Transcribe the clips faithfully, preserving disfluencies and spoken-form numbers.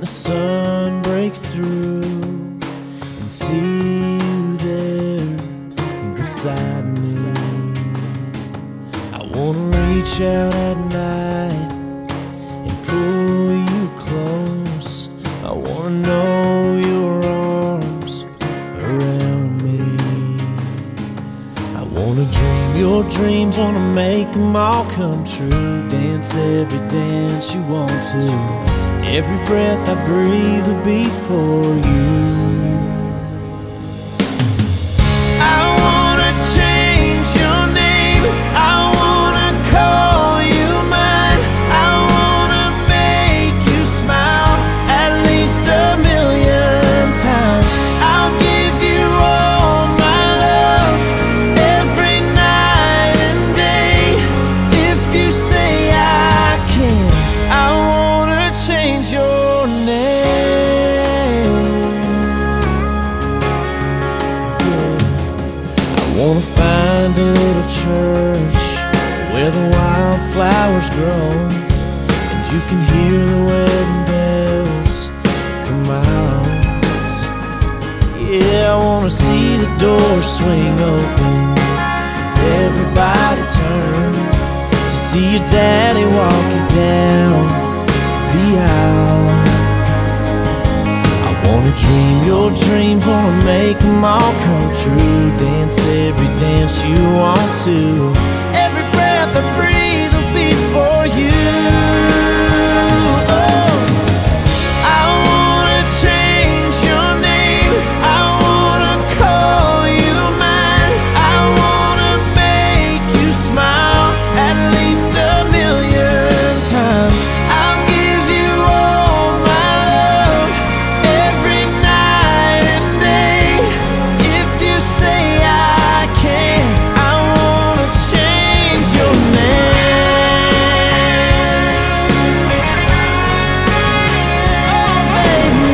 sun breaks through and see you there beside me. I wanna reach out at night and pull you close. I wanna know your arms around me. I wanna dream your dreams, wanna make them all come true. Dance every dance you want to. Every breath I breathe will be for you. I wanna change your name, I wanna call you mine, I wanna make you smile at least a million times. I'll give you all my love every night and day. If you say I can, I wanna change your name. Yeah. I wanna find a little church where the wildflowers grow, and you can hear the wedding bells from miles. Yeah, I wanna see the doors swing open, everybody turn to see your daddy walk you down the aisle. I wanna dream your dreams, wanna make them all come true. Dance every dance you want to. Every breath I breathe will be for you. Oh, I wanna change your name, I wanna call you mine, I wanna make you smile at least a million times. I'll give you all my love every night and day. If you say I can, I wanna change your name. Oh, baby.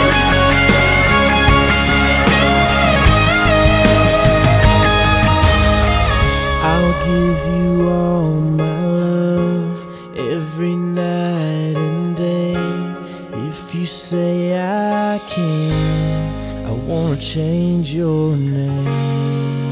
I'll give you all my love every night and day. If you say I can, I wanna change your name.